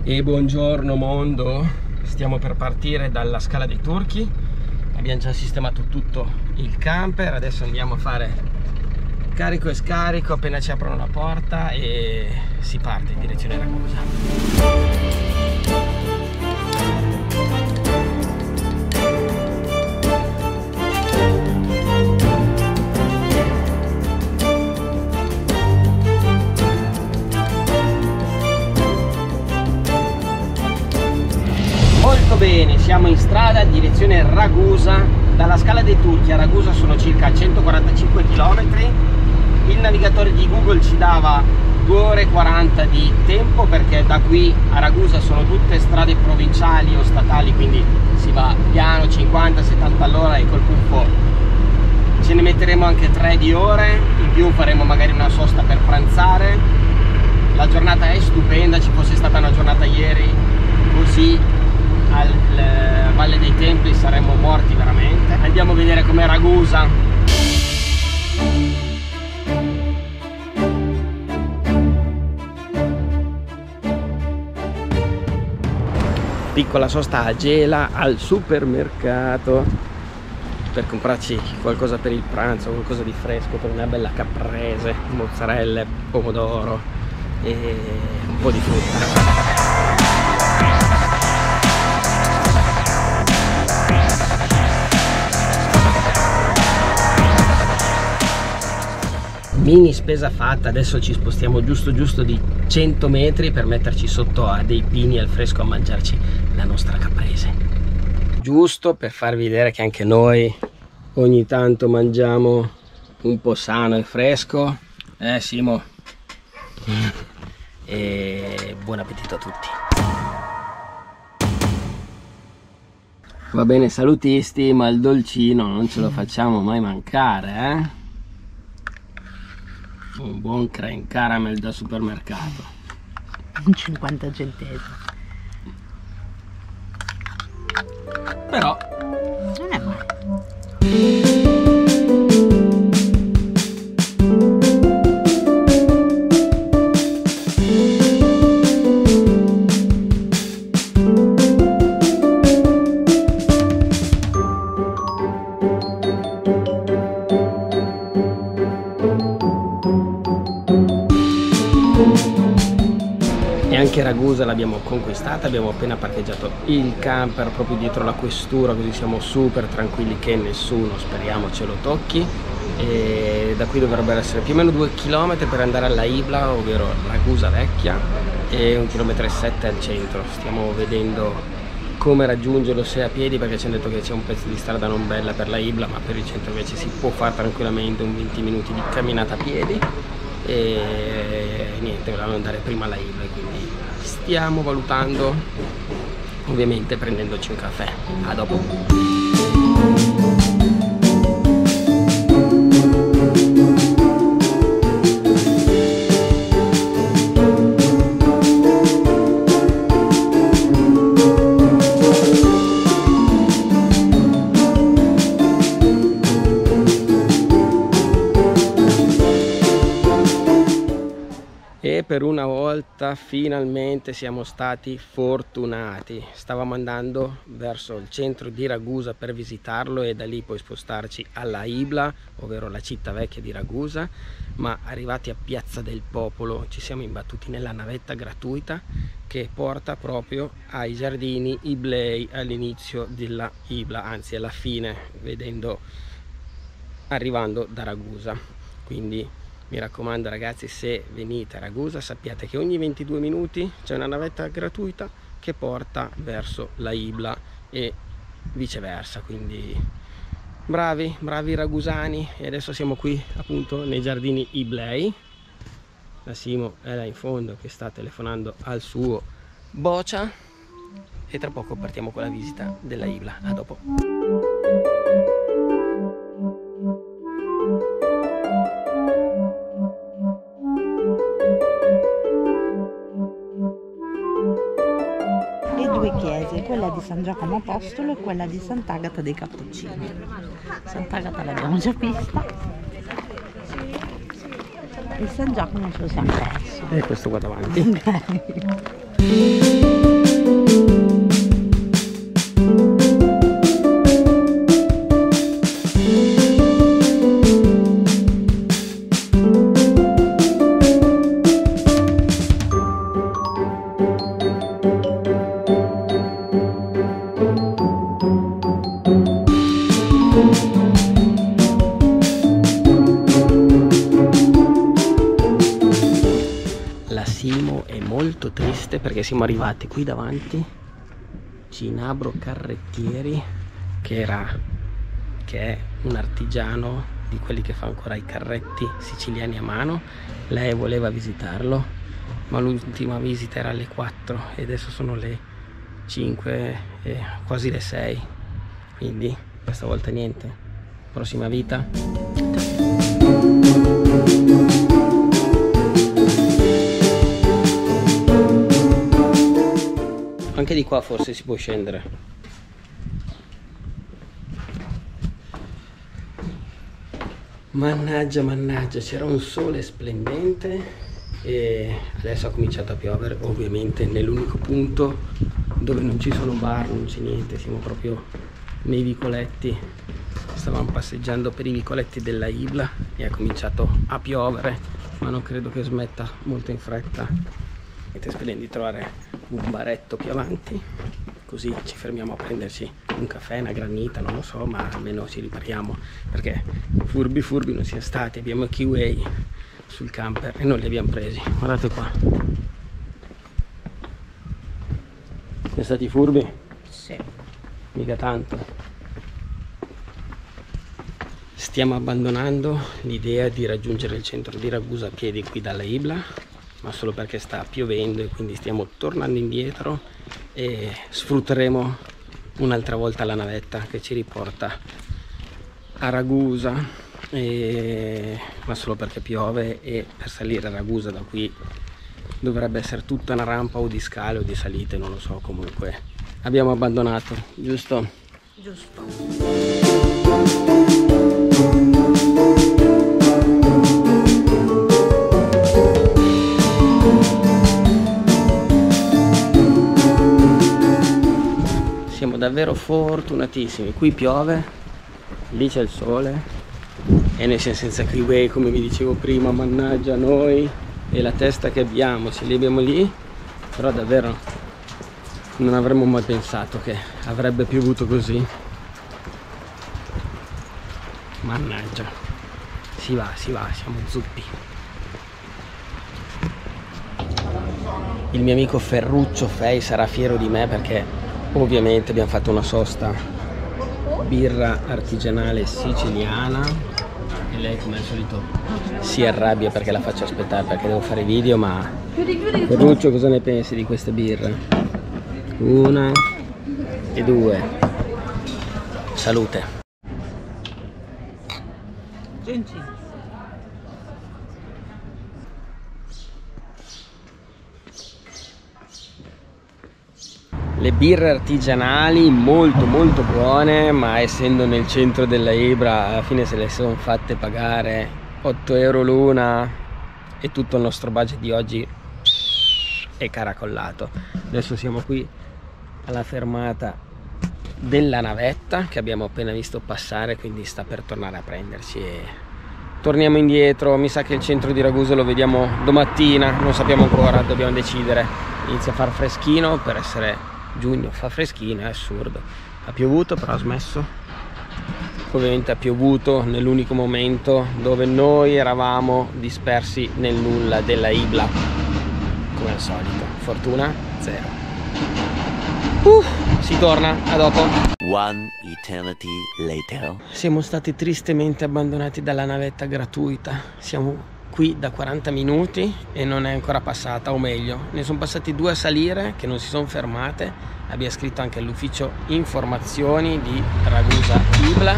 E buongiorno mondo, stiamo per partire dalla Scala dei Turchi, abbiamo già sistemato tutto il camper, adesso andiamo a fare carico e scarico appena ci aprono la porta e si parte in direzione Ragusa. Molto bene, siamo in strada in direzione Ragusa. Dalla Scala dei Turchi a Ragusa sono circa 145 km. Il navigatore di Google ci dava 2 ore e 40 di tempo, perché da qui a Ragusa sono tutte strade provinciali o statali, quindi si va piano, 50-70 all'ora e col puffo ce ne metteremo anche 3 di ore. In più faremo magari una sosta per pranzare. La giornata è stupenda, ci fosse stata una giornata ieri così al Valle dei Templi saremmo morti veramente. Andiamo a vedere com'è Ragusa. Piccola sosta a Gela al supermercato per comprarci qualcosa per il pranzo, qualcosa di fresco, per una bella caprese, mozzarella, pomodoro e un po' di frutta. Mini spesa fatta, adesso ci spostiamo giusto di 100 metri per metterci sotto a dei pini al fresco a mangiarci la nostra caprese. Giusto per farvi vedere che anche noi ogni tanto mangiamo un po' sano e fresco. Simo? E buon appetito a tutti. Va bene salutisti, ma il dolcino non ce lo facciamo mai mancare, Un buon crème caramel da supermercato. 50 centesimi. Però non è male. anche Ragusa l'abbiamo conquistata, abbiamo appena parcheggiato il camper proprio dietro la questura, così siamo super tranquilli che nessuno, speriamo, ce lo tocchi. E da qui dovrebbero essere più o meno 2 km per andare alla Ibla, ovvero Ragusa Vecchia, e 1,7 km al centro. Stiamo vedendo come raggiungerlo, se a piedi, perché ci hanno detto che c'è un pezzo di strada non bella per la Ibla, ma per il centro invece si può fare tranquillamente un 20 minuti di camminata a piedi. E niente, volevamo andare prima alla Ibla, quindi stiamo valutando, ovviamente prendendoci un caffè. A dopo. E per una volta finalmente siamo stati fortunati. Stavamo andando verso il centro di Ragusa per visitarlo e da lì poi spostarci alla Ibla, ovvero la città vecchia di Ragusa, ma arrivati a Piazza del Popolo ci siamo imbattuti nella navetta gratuita che porta proprio ai giardini Iblei all'inizio della Ibla, anzi alla fine, arrivando da Ragusa. Quindi mi raccomando ragazzi, se venite a Ragusa sappiate che ogni 22 minuti c'è una navetta gratuita che porta verso la Ibla e viceversa, quindi bravi ragusani. E adesso siamo qui appunto nei giardini Iblei. La Simo è là in fondo che sta telefonando al suo Bocia e tra poco partiamo con la visita della Ibla. A dopo. Chiese, quella di San Giacomo Apostolo e quella di Sant'Agata dei Cappuccini. Sant'Agata l'abbiamo già vista e San Giacomo ce lo siamo perso. E questo qua davanti. Okay. Simo è molto triste perché siamo arrivati qui davanti, Cinabro Carrettieri, che è un artigiano di quelli che fa ancora i carretti siciliani a mano. Lei voleva visitarlo, ma l'ultima visita era alle 4 e adesso sono le 5 e quasi le 6, quindi questa volta niente. Prossima vita. Anche di qua forse si può scendere. Mannaggia, mannaggia, c'era un sole splendente e adesso ha cominciato a piovere, ovviamente nell'unico punto dove non ci sono bar, non c'è niente, siamo proprio nei vicoletti. Stavamo passeggiando per i vicoletti della Ibla e ha cominciato a piovere, ma non credo che smetta molto in fretta. Speriamo di trovare un baretto più avanti, così ci fermiamo a prenderci un caffè, una granita, non lo so, ma almeno ci ripariamo, perché furbi non siamo stati. Abbiamo i Kiwi sul camper e non li abbiamo presi. Guardate qua. Siamo stati furbi? Sì. Mica tanto. Stiamo abbandonando l'idea di raggiungere il centro di Ragusa a piedi qui dalla Ibla, ma solo perché sta piovendo e quindi stiamo tornando indietro e sfrutteremo un'altra volta la navetta che ci riporta a Ragusa, ma solo perché piove, e per salire a Ragusa da qui dovrebbe essere tutta una rampa o di scale o di salite, non lo so. Comunque abbiamo abbandonato, giusto? Giusto. Siamo davvero fortunatissimi, qui piove, lì c'è il sole e noi siamo senza Kiwi, come vi dicevo prima. Mannaggia noi e la testa che abbiamo, ce li abbiamo lì, però davvero non avremmo mai pensato che avrebbe piovuto così. Mannaggia, si va, siamo zuppi. Il mio amico Ferruccio Fei sarà fiero di me perché ovviamente abbiamo fatto una sosta birra artigianale siciliana e lei come al solito si arrabbia perché la faccio aspettare perché devo fare video. Ma Ferruccio, cosa ne pensi di queste birre? 1 e 2. Salute. Le birre artigianali molto buone, ma essendo nel centro della Ibra alla fine se le sono fatte pagare 8 euro l'una e tutto il nostro budget di oggi è caracollato. Adesso siamo qui alla fermata della navetta che abbiamo appena visto passare, quindi sta per tornare a prenderci e torniamo indietro. Mi sa che il centro di Ragusa lo vediamo domattina, non sappiamo ancora, dobbiamo decidere. Inizia a far freschino, per essere giugno fa freschino, è assurdo. Ha piovuto però ha smesso. Ovviamente ha piovuto nell'unico momento dove noi eravamo dispersi nel nulla della Ibla, come al solito. Fortuna zero. Si torna, a dopo. One eternity later. Siamo stati tristemente abbandonati dalla navetta gratuita. Siamo qui da 40 minuti e non è ancora passata, o meglio ne sono passati 2 a salire che non si sono fermate. Abbiamo scritto anche all'ufficio informazioni di Ragusa Ibla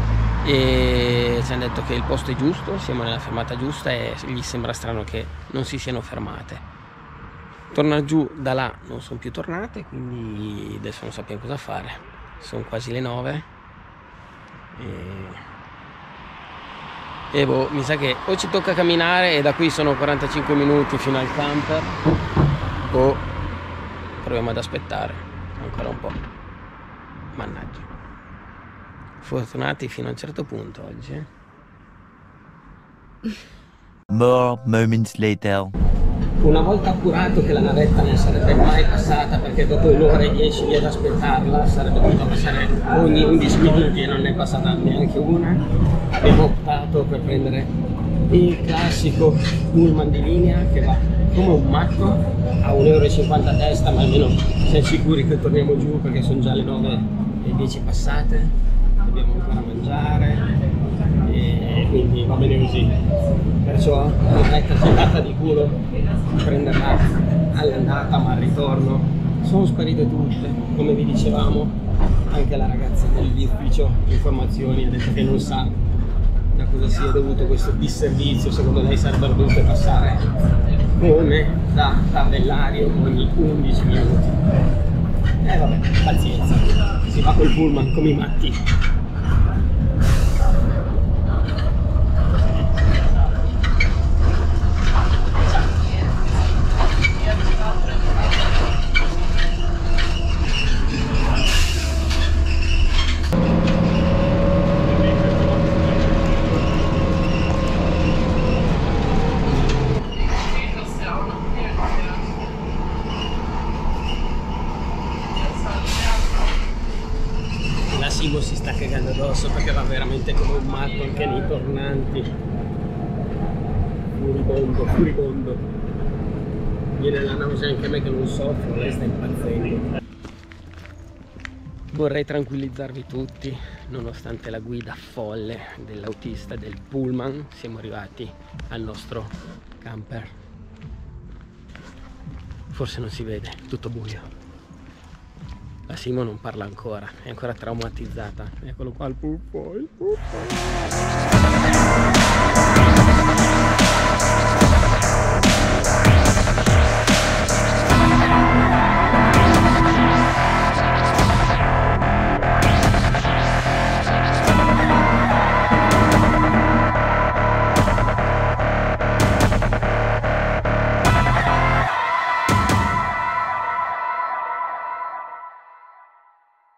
e ci hanno detto che il posto è giusto, siamo nella fermata giusta e gli sembra strano che non si siano fermate. Tornare giù da là non sono più tornate, quindi adesso non sappiamo cosa fare. Sono quasi le 9 e boh, mi sa che o ci tocca camminare e da qui sono 45 minuti fino al camper, o proviamo ad aspettare ancora un po'. Mannaggia, fortunati fino a un certo punto oggi, More moments later. Una volta appurato che la navetta non sarebbe mai passata perché dopo un'ora e 10 lì ad aspettarla sarebbe dovuta passare ogni 11 minuti e non ne è passata neanche una, abbiamo optato per prendere il classico pullman di linea che va come un matto a 1,50 € a testa, ma almeno siamo sicuri che torniamo giù perché sono già le 9:10 passate, dobbiamo ancora mangiare e quindi va bene così. Perciò un'oretta gettata di culo a prenderla all'andata, ma al ritorno sono sparite tutte, come vi dicevamo. Anche la ragazza dell'ufficio informazioni ha detto che non sa da cosa sia dovuto questo disservizio. Secondo lei sarebbero dovute passare come da tabellario ogni 11 minuti. Vabbè, pazienza, si va col pullman come i matti. Simo si sta cagando addosso perché va veramente come un matto anche nei tornanti. Furibondo, furibondo. Viene la nausea anche a me che non soffro, lei sta impazzendo. Vorrei tranquillizzarvi tutti, nonostante la guida folle dell'autista del pullman, siamo arrivati al nostro camper. Forse non si vede, tutto buio. La Simo non parla ancora, è ancora traumatizzata. Eccolo qua il puffo, il puffo.